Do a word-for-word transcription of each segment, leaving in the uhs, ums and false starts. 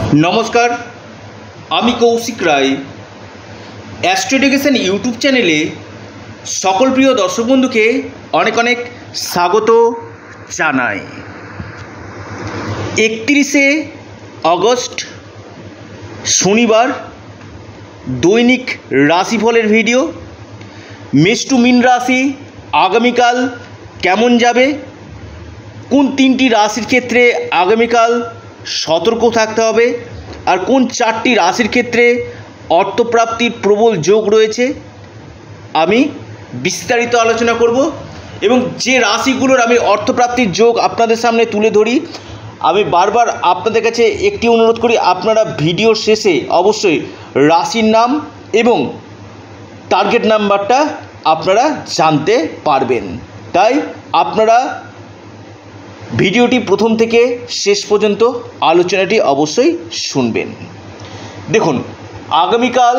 नमस्कार आमी Koushik Roy Astro education YouTube चैनेले सकल प्रिय दर्शक बंधु के अनेक अनेक स्वागत जानाई। एकत्रिशे अगस्ट शनिवार दैनिक राशिफलेर भिडियो। मेष टू मीन राशि आगामीकाल केमन जाबे, कोन तीनटी राशिर क्षेत्रे आगामीकाल सतर्क थाकते होबे और कोन चारटी राशिर क्षेत्रे अर्थप्राप्तिर प्रबल जोग रयेछे आमी विस्तारित आलोचना करब। एवं जे राशिगुलोर आमी अर्थप्राप्तिर जोग आपनादेर सामने तुले धरी, आमी बार बार आपनादेर काछे एकटी अनुरोध करी, आपनारा भिडियो शेषे अवश्यई राशिर नाम एवं टार्गेट नाम्बारटा आपनारा जानते पारबेन। ताई आपनारा भिडियोटी प्रथम थेके शेष पर्यन्त आलोचनाटी अवश्यई शुनबेन। देखुन आगामीकाल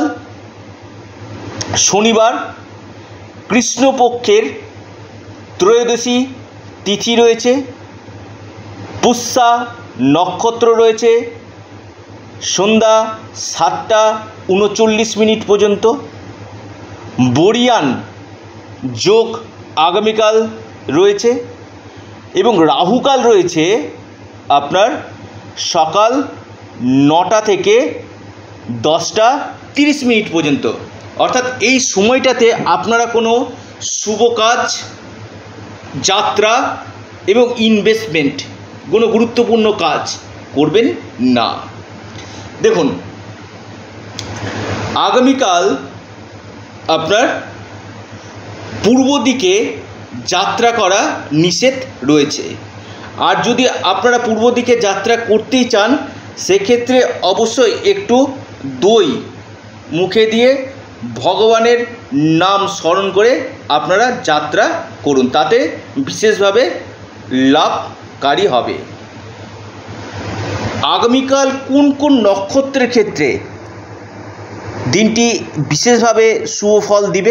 शनिवार कृष्णपक्षेर त्रयोदशी तिथि रयेछे, पुष्या नक्षत्र रयेछे सन्ध्या सातटा उनचल्लिस मिनिट पर्यन्त, बरियान जोग आगामीकाल रयेछे एवं राहुकाल रयेछे आपनार सकाल नटा थेके दसटा तीरिश मिनिट पर्यन्त। अर्थात এই সময়টাতে আপনারা কোনো শুভ কাজ, যাত্রা এবং ইনভেস্টমেন্ট কোনো গুরুত্বপূর্ণ কাজ করবেন না। দেখুন আগামীকাল আপনার পূর্ব দিকে যাত্রা করা নিষেধ রয়েছে। আর যদি আপনারা পূর্ব দিকে যাত্রা করতেই চান সেক্ষেত্রে অবশ্যই একটু দই মুখে দিয়ে ভগবানের নাম স্মরণ করে আপনারা যাত্রা করুন, তাতে বিশেষভাবে লাভকারী হবে। আগামীকাল কোন কোন নক্ষত্রের ক্ষেত্রে দিনটি বিশেষভাবে শুভ ফল দিবে?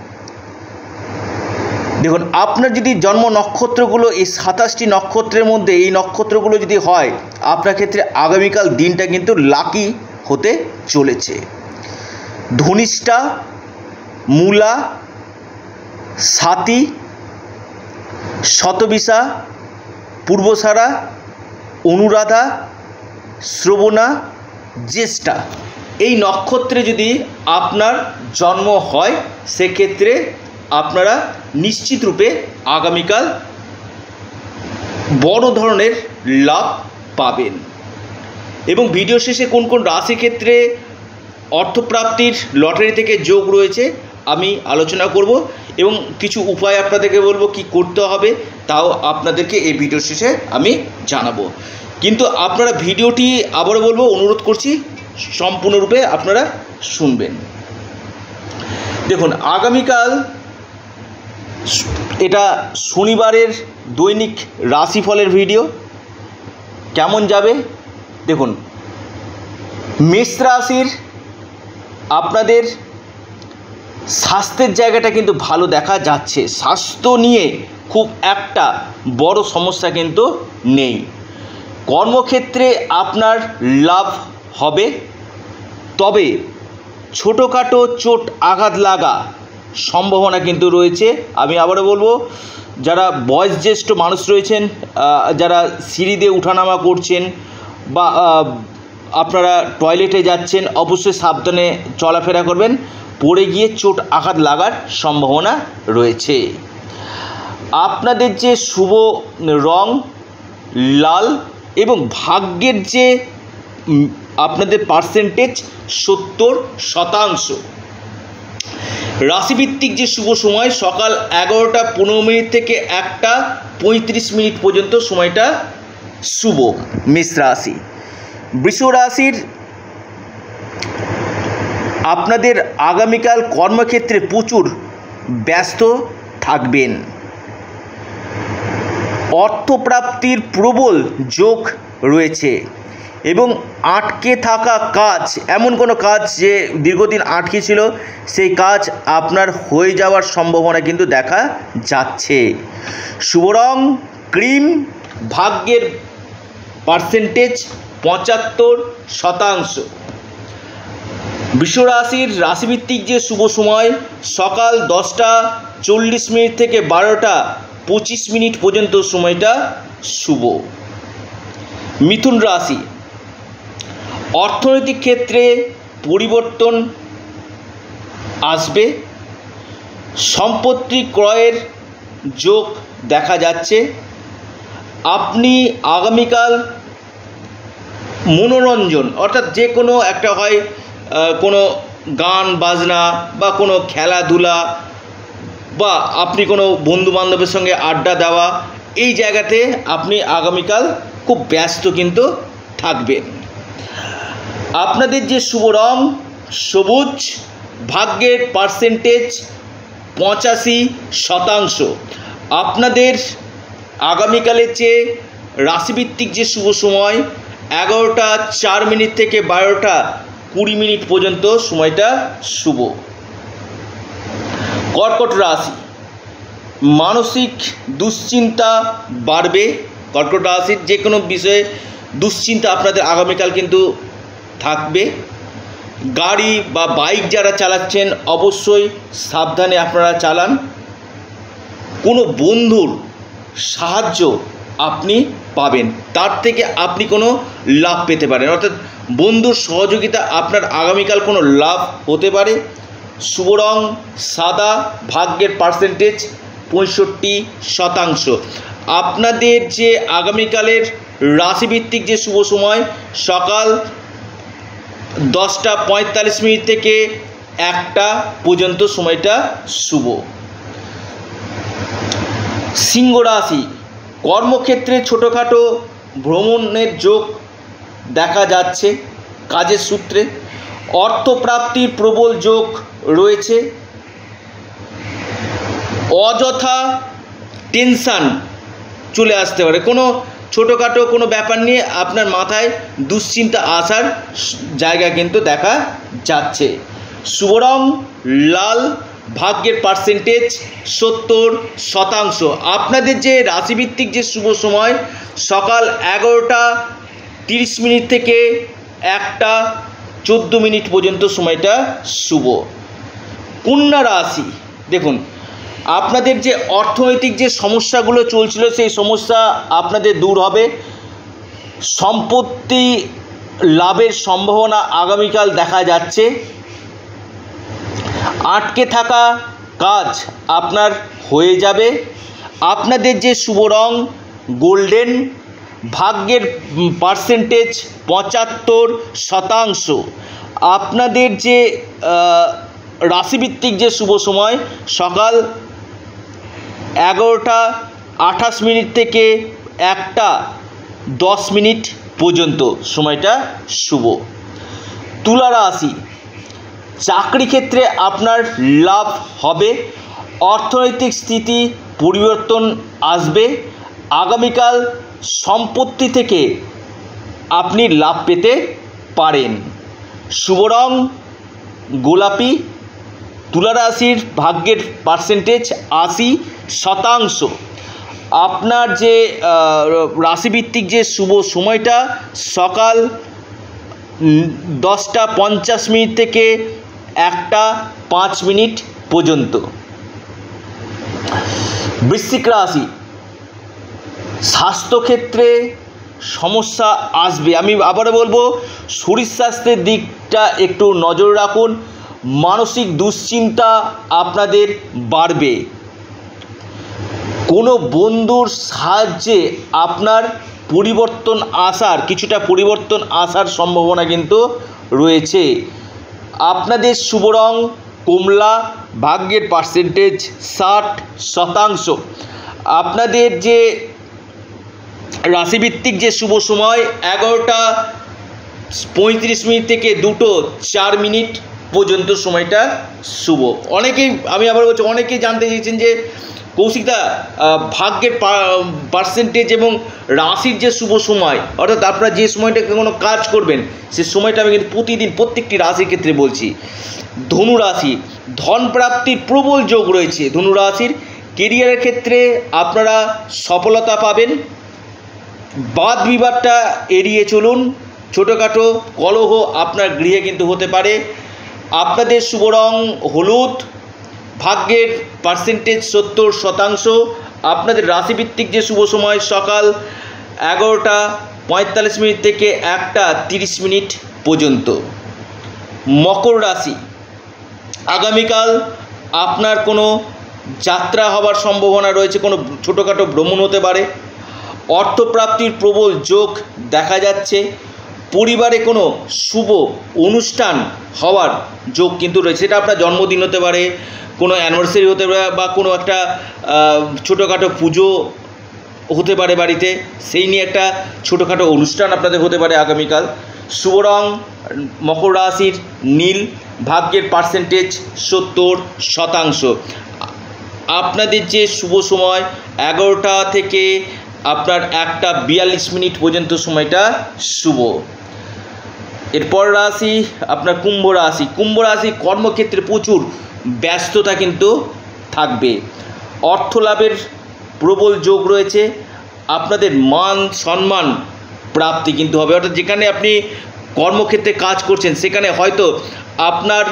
দেখুন আপনার যদি জন্ম নক্ষত্রগুলো এই সাতাশটি নক্ষত্রের মধ্যে এই নক্ষত্রগুলো যদি হয়, আপনার ক্ষেত্রে আগামীকাল দিনটা কিন্তু লাকি হতে চলেছে। ধনিষ্ঠা, মূলা, স্বাতী, শতবিশা, পূর্বসারা, অনুরাধা, শ্রবণা, জ্যেষ্ঠা এই নক্ষত্রে যদি আপনার জন্ম হয় সেক্ষেত্রে আপনারা নিশ্চিত রূপে আগামীকাল বড় ধরনের লাভ পাবেন। এবং ভিডিও শেষে কোন কোন রাশির ক্ষেত্রে অর্থপ্রাপ্তির লটারি থেকে যোগ রয়েছে আমি আলোচনা করব এবং কিছু উপায় আপনাদেরকে বলবো কি করতে হবে, তাও আপনাদেরকে এই ভিডিও শেষে আমি জানাবো। কিন্তু আপনারা ভিডিওটি আবারও বলবো, অনুরোধ করছি সম্পূর্ণরূপে আপনারা শুনবেন। দেখুন আগামীকাল এটা শনিবারের দৈনিক রাশিফলের ভিডিও। কেমন যাবে দেখুন, মেষ রাশির আপনাদের স্বাস্থ্যের জায়গাটা কিন্তু ভালো দেখা যাচ্ছে। স্বাস্থ্য নিয়ে খুব একটা বড় সমস্যা কিন্তু নেই। কর্মক্ষেত্রে আপনার লাভ হবে, তবে ছোটোখাটো চোট আঘাত লাগা সম্ভাবনা কিন্তু রয়েছে। আমি আবারও বলবো, যারা বয়োজ্যেষ্ঠ মানুষ রয়েছেন, যারা সিঁড়ি দিয়ে উঠানামা করছেন বা আপনারা টয়লেটে যাচ্ছেন, অবশ্যই সাবধানে চলাফেরা করবেন, পড়ে গিয়ে চোট আঘাত লাগার সম্ভাবনা রয়েছে। আপনাদের যে শুভ রং লাল এবং ভাগ্যের যে আপনাদের পার্সেন্টেজ সত্তর শতাংশ। রাশিভিত্তিক যে শুভ সময় সকাল এগারোটা পনেরো মিনিট থেকে একটা পঁয়ত্রিশ মিনিট পর্যন্ত সময়টা শুভ মেষ রাশি। বৃষ রাশির আপনাদের আগামীকাল কর্মক্ষেত্রে প্রচুর ব্যস্ত থাকবেন। অর্থপ্রাপ্তির প্রবল যোগ রয়েছে এবং আটকে থাকা কাজ, এমন কোনো কাজ যে দীর্ঘদিন আটকে ছিল সেই কাজ আপনার হয়ে যাওয়ার সম্ভাবনা কিন্তু দেখা যাচ্ছে। শুভ রং ক্রিম, ভাগ্যের পার্সেন্টেজ পঁচাত্তর শতাংশ। বৃষ রাশির রাশিভিত্তিক যে শুভ সময় সকাল দশটা চল্লিশ মিনিট থেকে বারোটা পঁচিশ মিনিট পর্যন্ত সময়টা শুভ। মিথুন রাশি, অর্থনৈতিক ক্ষেত্রে পরিবর্তন আসবে, সম্পত্তি ক্রয়ের যোগ দেখা যাচ্ছে। আপনি আগামীকাল মনোরঞ্জন অর্থাৎ যে কোনো একটা হয় কোনো গান বাজনা বা কোনো খেলাধুলা বা আপনি কোনো বন্ধুবান্ধবের সঙ্গে আড্ডা দেওয়া, এই জায়গাতে আপনি আগামীকাল খুব ব্যস্ত কিন্তু থাকবেন। আপনাদের যে শুভ রং সবুজ, ভাগ্যের পার্সেন্টেজ পঁচাশি শতাংশ। আপনাদের আগামীকালের যে রাশিভিত্তিক যে শুভ সময় এগারোটা চার মিনিট থেকে বারোটা কুড়ি মিনিট পর্যন্ত সময়টা শুভ। কর্কট রাশি, মানসিক দুশ্চিন্তা বাড়বে। কর্কট রাশির যে কোনো বিষয়ে দুশ্চিন্তা আপনাদের আগামীকাল কিন্তু থাকবে। গাড়ি বা বাইক যারা চালাচ্ছেন অবশ্যই সাবধানে আপনারা চালান। কোনো বন্ধুর সাহায্য আপনি পাবেন, তার থেকে আপনি কোনো লাভ পেতে পারেন, অর্থাৎ বন্ধুর সহযোগিতা আপনার আগামীকাল কোনো লাভ হতে পারে। শুভ রং সাদা, ভাগ্যের পার্সেন্টেজ পঁয়ষট্টি শতাংশ। আপনাদের যে আগামীকালের রাশিভিত্তিক যে শুভ সময় সকাল দশটা পঁয়তাল্লিশ মিনিট থেকে একটা পর্যন্ত সময়টা শুভ। সিংহ রাশি, কর্মক্ষেত্রে ছোটোখাটো ভ্রমণের যোগ দেখা যাচ্ছে কাজের সূত্রে। অর্থপ্রাপ্তির প্রবল যোগ রয়েছে। অযথা টেনশান চলে আসতে পারে, কোনো ছোটোখাটো কোনো ব্যাপার নিয়ে আপনার মাথায় দুশ্চিন্তা আসার জায়গা কিন্তু দেখা যাচ্ছে। শুভ রং লাল, ভাগ্যের পার্সেন্টেজ সত্তর শতাংশ। আপনাদের যে রাশিভিত্তিক যে শুভ সময় সকাল এগারোটা তিরিশ মিনিট থেকে একটা চোদ্দো মিনিট পর্যন্ত সময়টা শুভ। কন্যা রাশি, দেখুন আপনাদের যে অর্থনৈতিক যে সমস্যাগুলো চলছিল সেই সমস্যা আপনাদের দূর হবে। সম্পত্তি লাভের সম্ভাবনা আগামীকাল দেখা যাচ্ছে। আটকে থাকা কাজ আপনার হয়ে যাবে। আপনাদের যে শুভ রং গোল্ডেন, ভাগ্যের পার্সেন্টেজ পঁচাত্তর শতাংশ। আপনাদের যে রাশিভিত্তিক যে শুভ সময় সকাল এগারোটা আঠাশ মিনিট থেকে একটা দশ মিনিট পর্যন্ত সময়টা শুভ। তুলা রাশি, চাকরি ক্ষেত্রে আপনার লাভ হবে, অর্থনৈতিক স্থিতি পরিবর্তন আসবে। আগামীকাল সম্পত্তি থেকে আপনি লাভ পেতে পারেন। শুভ রং গোলাপি। তুলা রাশির ভাগ্যের পার্সেন্টেজ আশি শতাংশ। আপনার যে রাশিভিত্তিক যে শুভ সময়টা সকাল দশটা পঞ্চাশ মিনিট থেকে একটা পাঁচ মিনিট পর্যন্ত। বৃশ্চিক রাশি, স্বাস্থ্যক্ষেত্রে সমস্যা আসবে। আমি আবারও বলবো শরীর স্বাস্থ্যের দিকটা একটু নজর রাখুন। মানসিক দুশ্চিন্তা আপনাদের বাড়বে। কোনো বন্ধুর সাহায্যে আপনার পরিবর্তন আসার কিছুটা পরিবর্তন আসার সম্ভাবনা কিন্তু রয়েছে। আপনাদের শুভ রং কমলা, ভাগ্যের পার্সেন্টেজ ষাট শতাংশ। আপনাদের যে রাশিভিত্তিক যে শুভ সময় এগারোটা পঁয়ত্রিশ মিনিট থেকে দুটো চার মিনিট পর্যন্ত সময়টা শুভ। অনেকেই আমি আবার বলছি অনেকেই জানতে চেয়েছেন যে কৌশিকদা ভাগ্যের পার্সেন্টেজ এবং রাশির যে শুভ সময় অর্থাৎ আপনারা যে সময়টা কোনো কাজ করবেন সে সময়টা আমি কিন্তু প্রতিদিন প্রত্যেকটি রাশির ক্ষেত্রে বলছি। ধনু রাশি, ধন প্রাপ্তির প্রবল যোগ রয়েছে। ধনু রাশির কেরিয়ারের ক্ষেত্রে আপনারা সফলতা পাবেন। বাদ বিবাদটা এড়িয়ে চলুন। ছোটোখাটো কলহ আপনার গৃহে কিন্তু হতে পারে। আপনাদের শুভ রং হলুদ, ভাগ্যের পার্সেন্টেজ সত্তর শতাংশ। আপনাদের রাশিভিত্তিক যে শুভ সময় সকাল এগারোটা পঁয়তাল্লিশ মিনিট থেকে একটা তিরিশ মিনিট পর্যন্ত। মকর রাশি, আগামীকাল আপনার কোনো যাত্রা হওয়ার সম্ভাবনা রয়েছে, কোনো ছোটোখাটো ভ্রমণ হতে পারে। অর্থপ্রাপ্তির প্রবল যোগ দেখা যাচ্ছে। পরিবারে কোনো শুভ অনুষ্ঠান হওয়ার যোগ কিন্তু রয়েছে, সেটা আপনার জন্মদিন হতে পারে, কোনো অ্যানিভার্সারি হতে পারে, বা কোনো একটা ছোটোখাটো পুজো হতে পারে বাড়িতে, সেই নিয়ে একটা ছোটোখাটো অনুষ্ঠান আপনাদের হতে পারে আগামীকাল। শুভ রং মকর রাশির নীল, ভাগ্যের পার্সেন্টেজ সত্তর শতাংশ। আপনাদের যে শুভ সময় এগারোটা থেকে আপনার একটা বিয়াল্লিশ মিনিট পর্যন্ত সময়টা শুভ। এরপর রাশি আপনার কুম্ভ রাশি। কুম্ভ রাশি কর্মক্ষেত্রে প্রচুর ব্যস্ততা কিন্তু থাকবে। অর্থ লাভের প্রবল যোগ রয়েছে। আপনাদের মান সম্মান প্রাপ্তি কিন্তু হবে, অর্থাৎ যেখানে আপনি কর্মক্ষেত্রে কাজ করছেন সেখানে হয়তো আপনার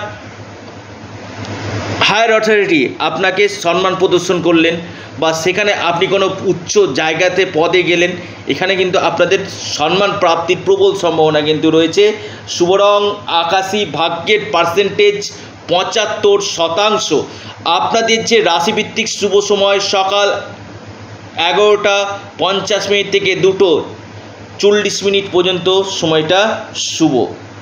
হায়ার অথরিটি আপনাকে সম্মান প্রদর্শন করলেন, বা সেখানে আপনি কোনো উচ্চ জায়গাতে পদে গেলেন, এখানে কিন্তু আপনাদের সম্মান প্রাপ্তির প্রবল সম্ভাবনা কিন্তু রয়েছে। শুভ রং আকাশী, ভাগ্যের পার্সেন্টেজ পঁচাত্তর শতাংশ। আপনাদের যে রাশিভিত্তিক শুভ সময় সকাল এগারোটা পঞ্চাশ মিনিট থেকে দুটো চল্লিশ মিনিট পর্যন্ত সময়টা শুভ।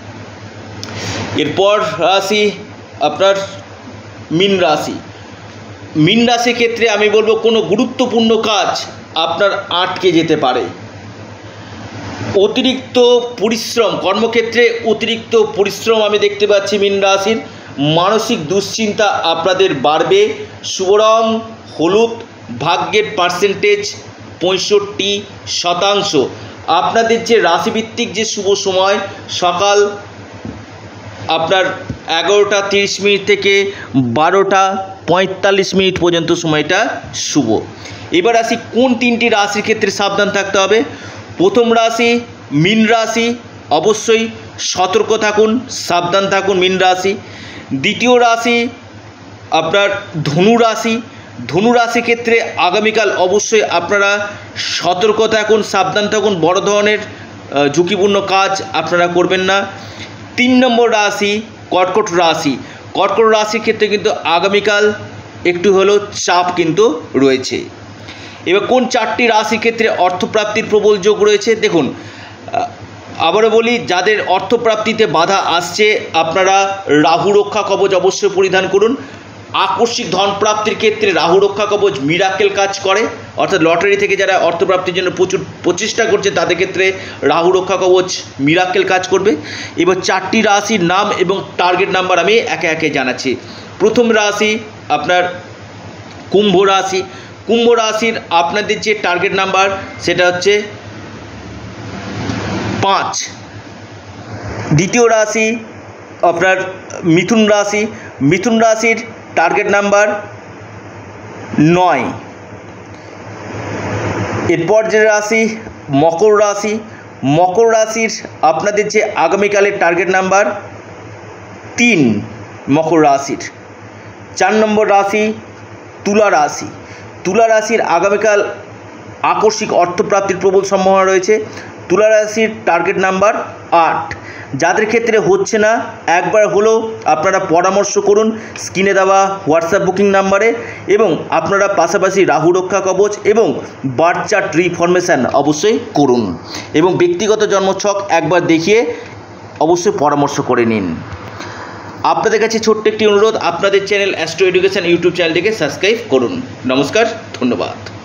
এরপর রাশি আপনার মীন রাশি। মীন রাশির ক্ষেত্রে আমি বলবো কোনো গুরুত্বপূর্ণ কাজ আপনার আটকে যেতে পারে। অতিরিক্ত পরিশ্রম, কর্মক্ষেত্রে অতিরিক্ত পরিশ্রম আমি দেখতে পাচ্ছি মীন রাশির। মানসিক দুশ্চিন্তা আপনাদের বাড়বে। শুভ রং হলুদ, ভাগ্যের পার্সেন্টেজ পঁয়ষট্টি শতাংশ। আপনাদের যে রাশিভিত্তিক যে শুভ সময় সকাল আপনার এগারোটা তিরিশ মিনিট থেকে বারোটা পঁয়তাল্লিশ মিনিট পর্যন্ত সময়টা শুভ। এবার আসি কোন তিনটি রাশির ক্ষেত্রে সাবধান থাকতে হবে। প্রথম রাশি মীন রাশি, অবশ্যই সতর্ক থাকুন, সাবধান থাকুন মীন রাশি। দ্বিতীয় রাশি আপনার ধনু রাশি। ধনু রাশির ক্ষেত্রে আগামীকাল অবশ্যই আপনারা সতর্ক থাকুন, সাবধান থাকুন, বড় ধরনের ঝুঁকিপূর্ণ কাজ আপনারা করবেন না। তিন নম্বর রাশি কর্কট রাশি। কর্কট রাশির ক্ষেত্রে কিন্তু আগামীকাল একটু হলেও চাপ কিন্তু রয়েছে। এবার কোন চারটি রাশির ক্ষেত্রে অর্থপ্রাপ্তির প্রবল যোগ রয়েছে দেখুন। আবারও বলি, যাদের অর্থপ্রাপ্তিতে বাধা আসছে আপনারা রাহু রক্ষা কবচ অবশ্যই পরিধান করুন। আকস্মিক ধন প্রাপ্তির ক্ষেত্রে রাহু রক্ষা কবচ মিরাকেল কাজ করে, অর্থাৎ লটারি থেকে যারা অর্থপ্রাপ্তির জন্য প্রচুর প্রচেষ্টা করছে তাদের ক্ষেত্রে রাহু রক্ষা কবচ মিরাকেল কাজ করবে। এবার চারটি রাশির নাম এবং টার্গেট নাম্বার আমি একে একে জানাচ্ছি। প্রথম রাশি আপনার কুম্ভ রাশি। কুম্ভ রাশির আপনাদের যে টার্গেট নাম্বার সেটা হচ্ছে পাঁচ। দ্বিতীয় রাশি আপনার মিথুন রাশি। মিথুন রাশির টার্গেট নাম্বার নয়। এরপর যে রাশি মকর রাশি। মকর রাশির আপনাদের যে আগামীকালের টার্গেট নাম্বার তিন মকর রাশির। চার নম্বর রাশি তুলা রাশি। তুলা রাশির আগামীকাল আকস্মিক অর্থপ্রাপ্তির প্রবল সম্ভাবনা রয়েছে। তুলা রাশির টার্গেট নাম্বার আট। যাদের ক্ষেত্রে হচ্ছে না একবার হলেও আপনারা পরামর্শ করুন স্ক্রিনে দেওয়া হোয়াটসঅ্যাপ বুকিং নাম্বারে, এবং আপনারা পাশাপাশি রাহু রক্ষা কবচ এবং বার্থ চার্ট রিফরমেশন অবশ্যই করুন, এবং ব্যক্তিগত জন্মছক একবার দেখিয়ে অবশ্যই পরামর্শ করে নিন। আপনাদের কাছে ছোট্ট একটি অনুরোধ, আপনাদের চ্যানেল অ্যাস্ট্রো এডুকেশন ইউটিউব চ্যানেলটিকে সাবস্ক্রাইব করুন। নমস্কার, ধন্যবাদ।